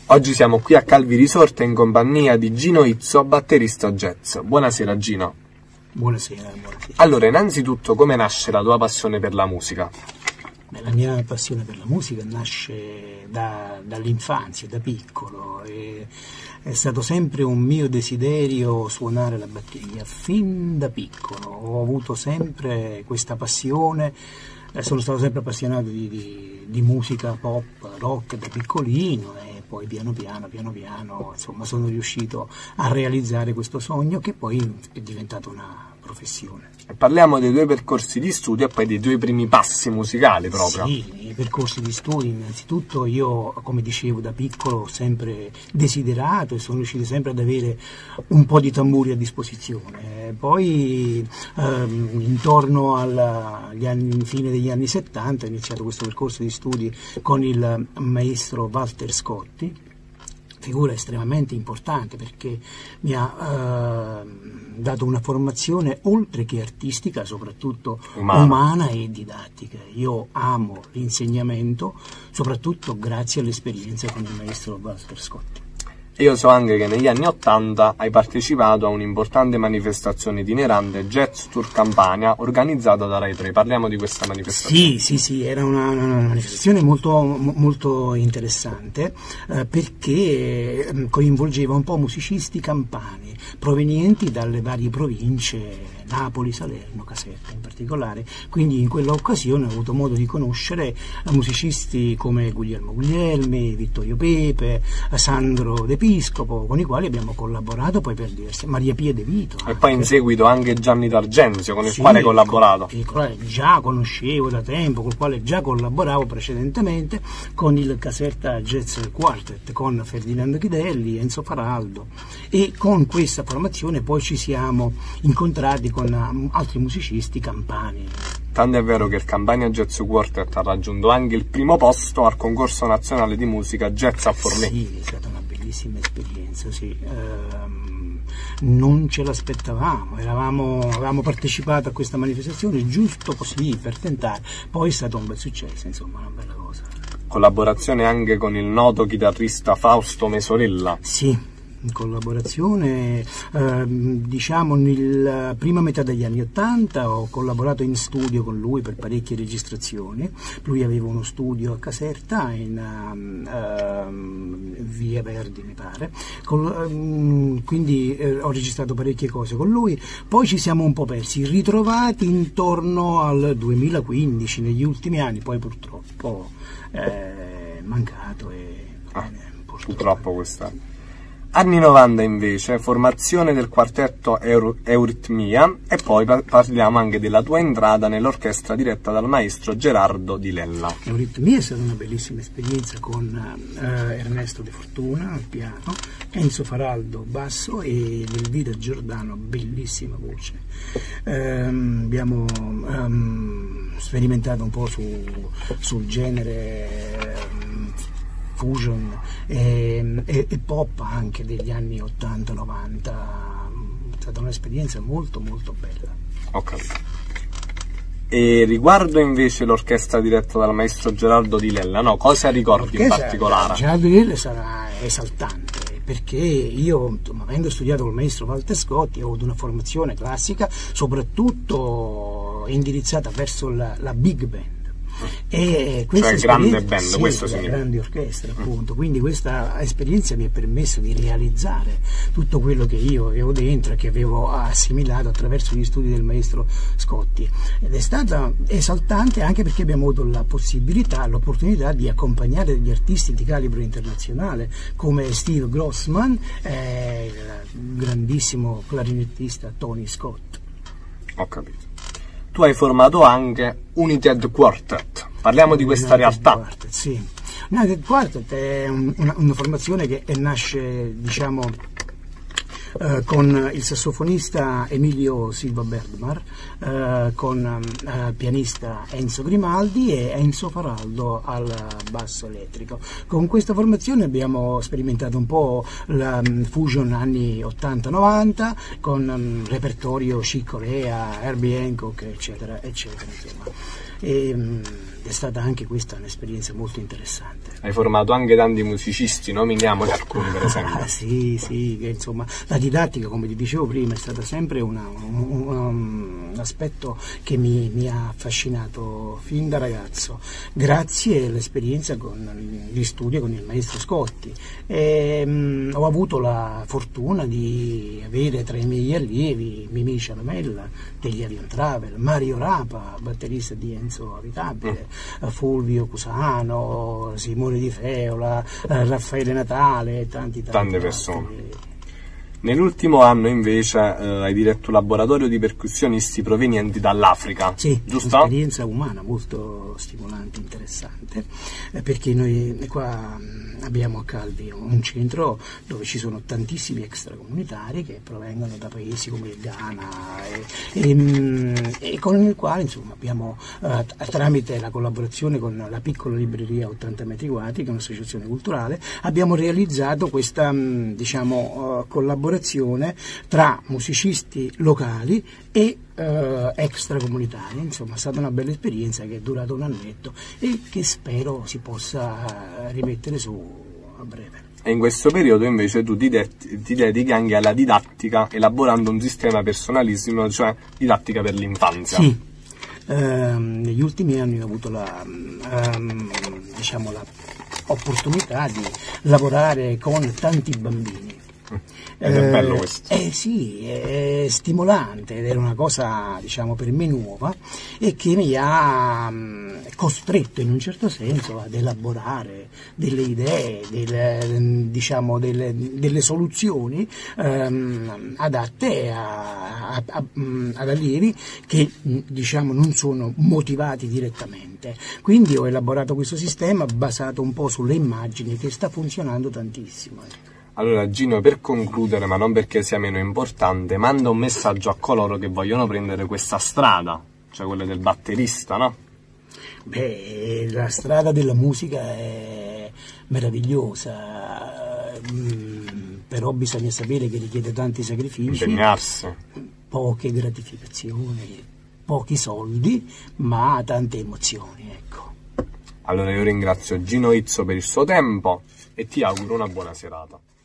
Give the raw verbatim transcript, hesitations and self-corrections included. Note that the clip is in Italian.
Oggi siamo qui a Calvi Resort in compagnia di Gino Izzo, batterista jazz. Buonasera Gino. Buonasera, buonasera. Allora, innanzitutto, come nasce la tua passione per la musica? Beh, la mia passione per la musica nasce da, dall'infanzia, da piccolo. E è stato sempre un mio desiderio suonare la batteria, fin da piccolo. Ho avuto sempre questa passione, eh, sono stato sempre appassionato di, di, di musica pop, rock da piccolino e poi piano piano, piano piano, insomma, sono riuscito a realizzare questo sogno che poi è diventato una professione. Parliamo dei tuoi percorsi di studio e poi dei tuoi primi passi musicali proprio. Sì, i percorsi di studio, innanzitutto io, come dicevo, da piccolo ho sempre desiderato e sono riuscito sempre ad avere un po' di tamburi a disposizione. Poi ehm, intorno alla, agli anni, fine degli anni settanta ho iniziato questo percorso di studi con il maestro Walter Scotti, figura estremamente importante perché mi ha eh, dato una formazione oltre che artistica, soprattutto umana. umana e didattica. Io amo l'insegnamento, soprattutto grazie all'esperienza con il maestro Walter Scotti. Io so anche che negli anni Ottanta hai partecipato a un'importante manifestazione itinerante, Jazz Tour Campania, organizzata da Rai tre. Parliamo di questa manifestazione. Sì, sì, sì, era una, una manifestazione molto, molto interessante eh, perché eh, coinvolgeva un po' musicisti campani provenienti dalle varie province, Napoli, Salerno, Caserta in particolare. Quindi in quell'occasione ho avuto modo di conoscere musicisti come Guglielmo Guglielmi, Vittorio Pepe, Sandro De Piscopo, con i quali abbiamo collaborato poi per diverse, Maria Pia De Vito. E poi in seguito anche Gianni D'Argenzio, con il sì, quale hai collaborato. Con il quale già conoscevo da tempo, con il quale già collaboravo precedentemente, con il Caserta Jazz Quartet, con Ferdinando Chidelli, Enzo Faraldo, e con questa formazione poi ci siamo incontrati con altri musicisti campani. Tanto è vero che il Campania Jazz Quartet ha raggiunto anche il primo posto al concorso nazionale di musica Jazz a Forlì. Sì, è stata una bellissima esperienza, sì. Ehm, non ce l'aspettavamo, eravamo, avevamo partecipato a questa manifestazione giusto così per tentare, poi è stato un bel successo, insomma, una bella cosa. Collaborazione anche con il noto chitarrista Fausto Mesorella. Sì. In collaborazione, eh, diciamo nella prima metà degli anni Ottanta ho collaborato in studio con lui per parecchie registrazioni. Lui aveva uno studio a Caserta in uh, uh, Via Verdi mi pare, con, uh, quindi uh, ho registrato parecchie cose con lui. Poi ci siamo un po' persi, ritrovati intorno al duemilaquindici, negli ultimi anni, poi purtroppo è mancato e ah, purtroppo quest'anno. Anni novanta invece, formazione del quartetto Eur Euritmia, e poi parliamo anche della tua entrata nell'orchestra diretta dal maestro Gerardo Di Lella. Euritmia è stata una bellissima esperienza con uh, Ernesto De Fortuna al piano, Enzo Faraldo basso e Elvira Giordano, bellissima voce. Um, abbiamo um, sperimentato un po' su, sul genere um, fusion e, e, e pop anche degli anni ottanta novanta, è stata un'esperienza molto molto bella. Ho capito. E riguardo invece l'orchestra diretta dal maestro Gerardo Di Lella, no, cosa ricordi in particolare? Gerardo Di Lella sarà esaltante perché io, avendo studiato col maestro Walter Scotti, ho avuto una formazione classica soprattutto indirizzata verso la, la big band. E questa cioè grande band, sì, questo significa grandi orchestre appunto, mm. quindi questa esperienza mi ha permesso di realizzare tutto quello che io avevo dentro e che avevo assimilato attraverso gli studi del maestro Scotti, ed è stata esaltante anche perché abbiamo avuto la possibilità, l'opportunità di accompagnare degli artisti di calibro internazionale come Steve Grossman e il grandissimo clarinettista Tony Scott. Ho capito. Tu hai formato anche United Quartet, parliamo di questa United realtà. Quartet, sì. United Quartet è un, una, una formazione che nasce, diciamo, eh, con il sassofonista Emilio Silva Bergmar, eh, con il eh, pianista Enzo Grimaldi e Enzo Faraldo al basso elettrico. Con questa formazione abbiamo sperimentato un po' la um, fusion anni ottanta novanta con um, repertorio Chick Corea, Herbie Hancock, eccetera, eccetera, insomma. E, um, è stata anche questa un'esperienza molto interessante. Hai formato anche tanti musicisti, nominiamoli alcuni per esempio. Ah, sì, sì, che, insomma, la didattica, come ti dicevo prima, è stata sempre una, un, un, un aspetto che mi, mi ha affascinato fin da ragazzo, grazie all'esperienza con gli studi con il maestro Scotti. E, mh, ho avuto la fortuna di avere tra i miei allievi Mimì Ciaramella degli Avion Travel, Mario Rapa, batterista di Enzo Avitabile, mm. Fulvio Cusano, Simone Di Feola, eh, Raffaele Natale e tanti, tanti tante persone. Altri. Nell'ultimo anno invece eh, hai diretto un laboratorio di percussionisti provenienti dall'Africa, sì, giusto? Un'esperienza umana molto stimolante, interessante, eh, perché noi qua mh, abbiamo a Calvi un centro dove ci sono tantissimi extracomunitari che provengono da paesi come il Ghana e, e, mh, e con il quale insomma abbiamo, eh, tramite la collaborazione con la piccola libreria ottanta metri quadri, che è un'associazione culturale, abbiamo realizzato questa mh, diciamo, uh, collaborazione tra musicisti locali e eh, extracomunitari. Insomma, è stata una bella esperienza che è durata un annetto e che spero si possa rimettere su a breve. E in questo periodo invece tu ti, de- ti dedichi anche alla didattica, elaborando un sistema personalissimo, cioè didattica per l'infanzia. Sì. Um, negli ultimi anni ho avuto la, um, diciamo, la opportunità di lavorare con tanti bambini. Ed è bello questo. Eh, eh sì, è stimolante ed è una cosa, diciamo, per me nuova e che mi ha mh, costretto in un certo senso ad elaborare delle idee, delle, diciamo, delle, delle soluzioni ehm, adatte a, a, a, ad allievi che, diciamo, non sono motivati direttamente. Quindi ho elaborato questo sistema basato un po' sulle immagini, che sta funzionando tantissimo. Allora Gino, per concludere, ma non perché sia meno importante, manda un messaggio a coloro che vogliono prendere questa strada, cioè quella del batterista, no? Beh, la strada della musica è meravigliosa, mm, però bisogna sapere che richiede tanti sacrifici, impegnarsi, poche gratificazioni, pochi soldi, ma tante emozioni, ecco. Allora io ringrazio Gino Izzo per il suo tempo e ti auguro una buona serata.